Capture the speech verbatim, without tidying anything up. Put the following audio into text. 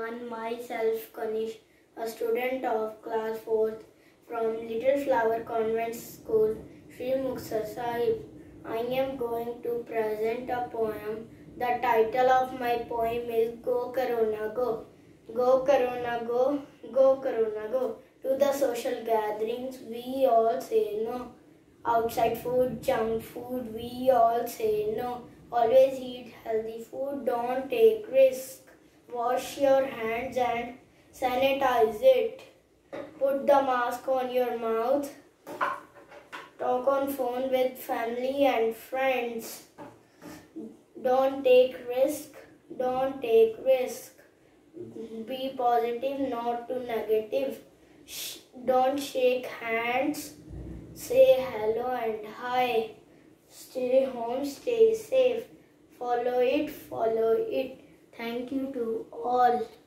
everyone, myself Kanish, a student of class fourth from Little Flower Convent School, Sri Muktsar Sahib. I am going to present a poem. The title of my poem is Go Corona Go. Go Corona Go, Go Corona Go. To the social gatherings we all say no. Outside food, junk food, we all say no. Always eat healthy food, don't take risk. Wash your hands and sanitize it. Put the mask on your mouth. Talk on phone with family and friends. Don't take risk, don't take risk. Be positive, not too negative. Sh- don't shake hands. Say hello and hi. Stay home, stay safe. Follow it, follow it. Thank you to all.